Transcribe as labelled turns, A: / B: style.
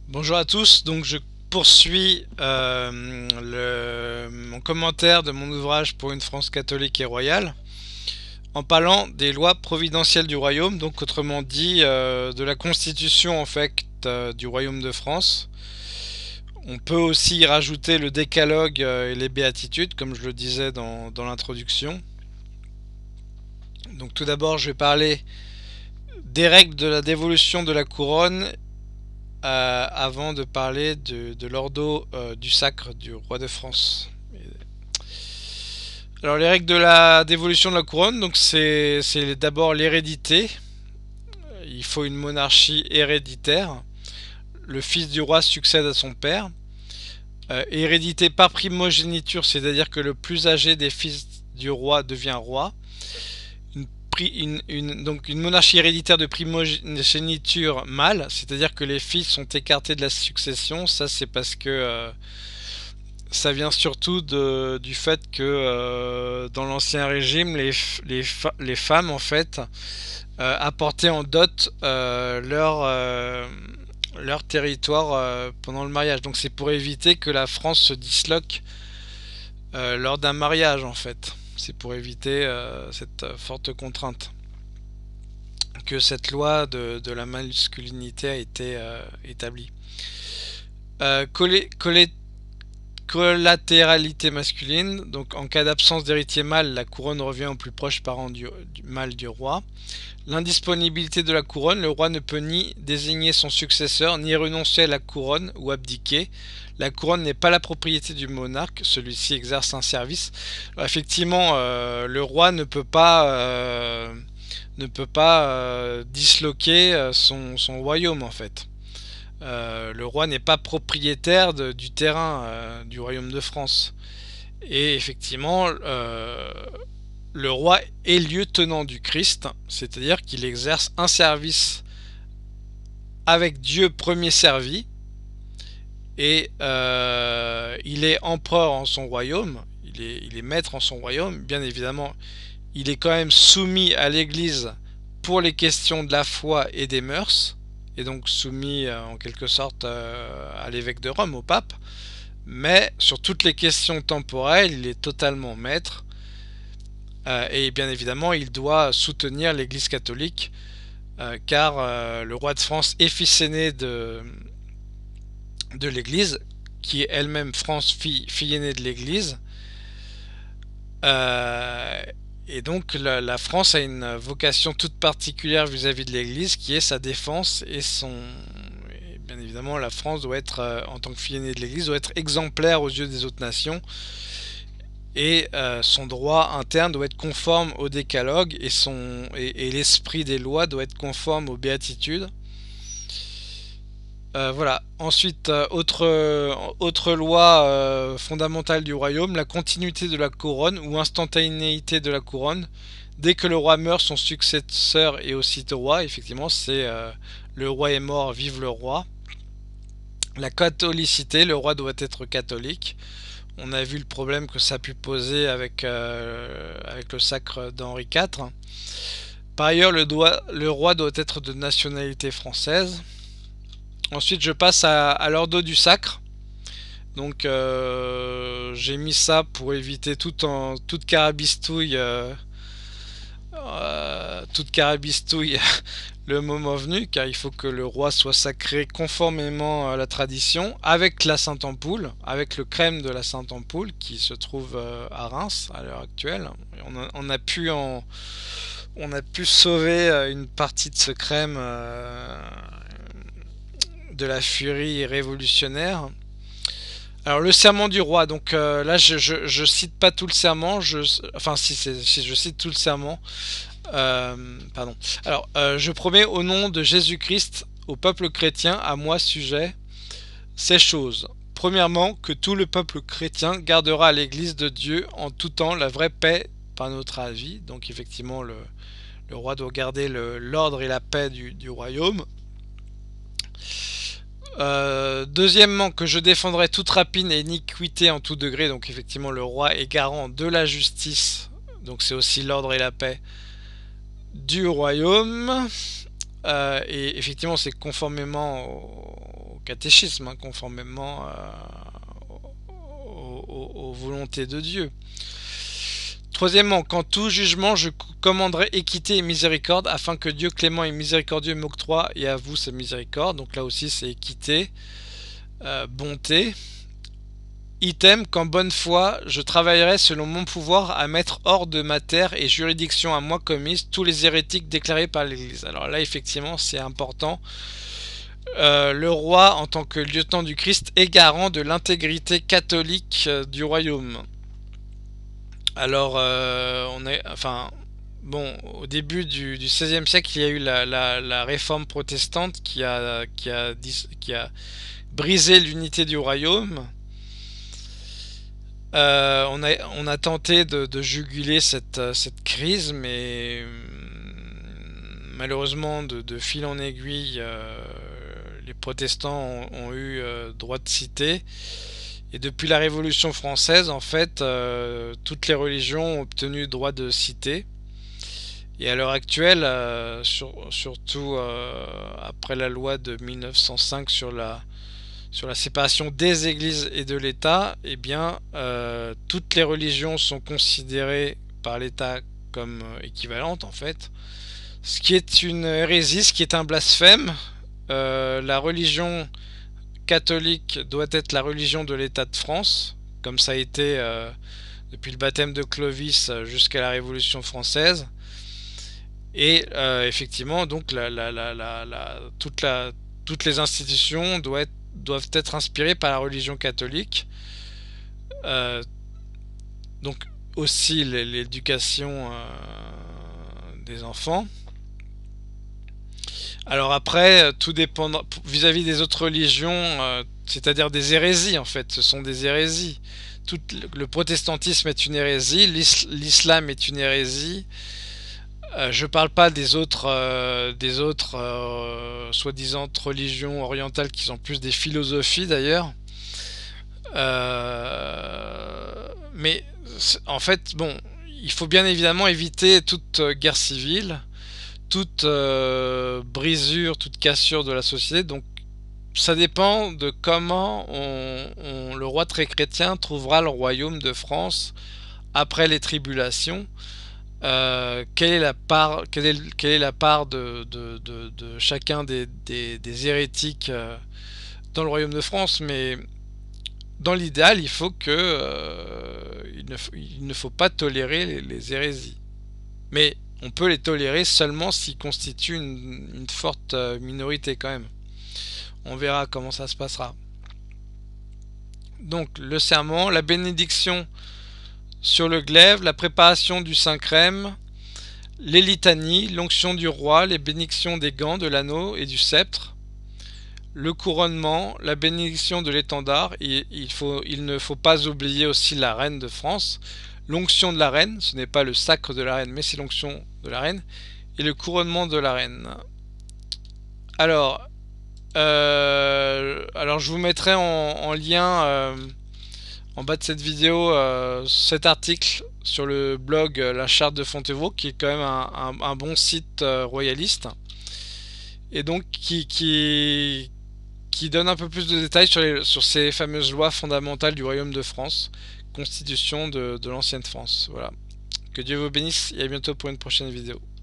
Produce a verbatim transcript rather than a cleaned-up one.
A: Bonjour à tous, donc je poursuis euh, le- mon commentaire de mon ouvrage pour une France catholique et royale en parlant des lois providentielles du royaume, donc autrement dit euh, de la constitution en fait euh, du royaume de France. On peut aussi y rajouter le décalogue euh, et les béatitudes, comme je le disais dans, dans l'introduction. Donc tout d'abord je vais parler des règles de la dévolution de la couronne euh, avant de parler de, de l'ordo euh, du sacre du roi de France. Alors les règles de la dévolution de la couronne, donc c'est c'est d'abord l'hérédité. Il faut une monarchie héréditaire. Le fils du roi succède à son père. Euh, hérédité par primogéniture, c'est-à-dire que le plus âgé des fils du roi devient roi. Une, une, une, donc une monarchie héréditaire de primogéniture mâle, c'est-à-dire que les fils sont écartés de la succession. Ça c'est parce que euh, ça vient surtout de, du fait que euh, dans l'ancien régime, les, les, les femmes en fait euh, apportaient en dot euh, leur, euh, leur territoire euh, pendant le mariage. Donc c'est pour éviter que la France se disloque euh, lors d'un mariage en fait. C'est pour éviter euh, cette forte contrainte que cette loi de, de la masculinité a été euh, établie. Euh, coller, coller Collatéralité masculine, donc en cas d'absence d'héritier mâle, la couronne revient au plus proche parent du, du mâle du roi. L'indisponibilité de la couronne, le roi ne peut ni désigner son successeur, ni renoncer à la couronne ou abdiquer. La couronne n'est pas la propriété du monarque, celui-ci exerce un service. Alors, effectivement, euh, le roi ne peut pas, euh, ne peut pas euh, disloquer euh, son, son royaume en fait. Euh, le roi n'est pas propriétaire de, du terrain euh, du royaume de France. Et effectivement, euh, le roi est lieutenant du Christ, c'est-à-dire qu'il exerce un service avec Dieu premier servi, et euh, il est empereur en son royaume, il est, il est maître en son royaume, bien évidemment, il est quand même soumis à l'Église pour les questions de la foi et des mœurs, et donc soumis euh, en quelque sorte euh, à l'évêque de Rome, au pape, mais sur toutes les questions temporelles, il est totalement maître, euh, et bien évidemment, il doit soutenir l'Église catholique, euh, car euh, le roi de France est fils aîné de, de l'Église, qui est elle-même France, fille, fille aînée de l'Église, euh, et donc la, la, France a une vocation toute particulière vis-à-vis -vis de l'Église, qui est sa défense et son... Et bien évidemment, la France doit être, euh, en tant que fille aînée de l'Église, doit être exemplaire aux yeux des autres nations, et euh, son droit interne doit être conforme au décalogue, et, son, et, et l'esprit des lois doit être conforme aux béatitudes. Euh, voilà. Ensuite, euh, autre, euh, autre loi euh, fondamentale du royaume, la continuité de la couronne ou instantanéité de la couronne. Dès que le roi meurt, son successeur est aussitôt roi. Effectivement, c'est euh, le roi est mort, vive le roi. La catholicité, le roi doit être catholique. On a vu le problème que ça a pu poser avec, euh, avec le sacre d'Henri quatre. Par ailleurs, le, doigt, le roi doit être de nationalité française. Ensuite, je passe à, à l'ordo du sacre. Donc, euh, j'ai mis ça pour éviter tout en, toute carabistouille, euh, euh, toute carabistouille le moment venu, car il faut que le roi soit sacré conformément à la tradition, avec la Sainte-Ampoule, avec le crème de la Sainte-Ampoule qui se trouve euh, à Reims à l'heure actuelle. On a, on a pu en, on a pu sauver euh, une partie de ce crème euh, de la furie révolutionnaire. Alors le serment du roi, donc euh, là je, je, je cite pas tout le serment, je, enfin si, si je cite tout le serment, euh, pardon. Alors euh, je promets au nom de Jésus-Christ au peuple chrétien, à moi sujet, ces choses. Premièrement, que tout le peuple chrétien gardera à l'église de Dieu en tout temps la vraie paix par notre avis. Donc effectivement le, le roi doit garder l'ordre et la paix du, du royaume. Euh, deuxièmement, que je défendrai toute rapine et iniquité en tout degré. Donc effectivement, le roi est garant de la justice. Donc c'est aussi l'ordre et la paix du royaume. Euh, et effectivement, c'est conformément aux catéchisme, hein, conformément euh, aux, aux, aux volontés de Dieu. Troisièmement, qu'en tout jugement je commanderai équité et miséricorde, afin que Dieu clément et miséricordieux m'octroie et à vous sa miséricorde. Donc là aussi c'est équité, euh, bonté. Item, qu'en bonne foi, je travaillerai selon mon pouvoir à mettre hors de ma terre et juridiction à moi commise tous les hérétiques déclarés par l'Église. Alors là, effectivement, c'est important. Euh, le roi, en tant que lieutenant du Christ, est garant de l'intégrité catholique euh, du royaume. Alors, euh, on est, enfin, bon, au début du, du seizième siècle, il y a eu la, la, la réforme protestante qui a, qui a, qui a brisé l'unité du royaume. Euh, on, a, on a tenté de, de juguler cette, cette crise, mais malheureusement, de, de fil en aiguille, euh, les protestants ont, ont eu euh, droit de cité. Et depuis la Révolution française, en fait, euh, toutes les religions ont obtenu droit de cité. Et à l'heure actuelle, euh, sur, surtout euh, après la loi de mille neuf cent cinq sur la sur la séparation des églises et de l'État, eh bien, euh, toutes les religions sont considérées par l'État comme euh, équivalentes, en fait. Ce qui est une hérésie, ce qui est un blasphème. Euh, la religion catholique doit être la religion de l'État de France, comme ça a été euh, depuis le baptême de Clovis jusqu'à la Révolution française. Et euh, effectivement, donc, la, la, la, la, la, toute la, toutes les institutions doivent être doivent être inspirés par la religion catholique. Euh, donc aussi l'éducation euh, des enfants. Alors après, tout dépend vis-à-vis des autres religions, euh, c'est-à-dire des hérésies en fait. Ce sont des hérésies. Tout le protestantisme est une hérésie, l'islam est une hérésie. Euh, je parle pas des autres, euh, des autres euh, soi-disant religions orientales qui sont plus des philosophies d'ailleurs. Euh, mais en fait, bon, il faut bien évidemment éviter toute guerre civile, toute euh, brisure, toute cassure de la société. Donc, ça dépend de comment on, on, le roi très chrétien trouvera le royaume de France après les tribulations. Euh, quelle est la part, quelle est, quelle est la part de, de, de, de chacun des, des, des hérétiques euh, dans le royaume de France, mais dans l'idéal, il faut que euh, il, ne faut, il ne faut pas tolérer les, les hérésies. Mais on peut les tolérer seulement s'ils constituent une, une forte minorité quand même. On verra comment ça se passera. Donc le serment, la bénédiction sur le glaive, la préparation du Saint-Crème, les litanies, l'onction du roi, les bénédictions des gants, de l'anneau et du sceptre, le couronnement, la bénédiction de l'étendard, et il, faut, il ne faut pas oublier aussi la reine de France, l'onction de la reine, ce n'est pas le sacre de la reine, mais c'est l'onction de la reine, et le couronnement de la reine. Alors, euh, alors je vous mettrai en, en lien euh, en bas de cette vidéo euh, cet article sur le blog euh, La Charte de Fontevraud, qui est quand même un, un, un bon site euh, royaliste, et donc qui, qui, qui donne un peu plus de détails sur, les, sur ces fameuses lois fondamentales du Royaume de France, constitution de, de l'ancienne France. Voilà. Que Dieu vous bénisse et à bientôt pour une prochaine vidéo.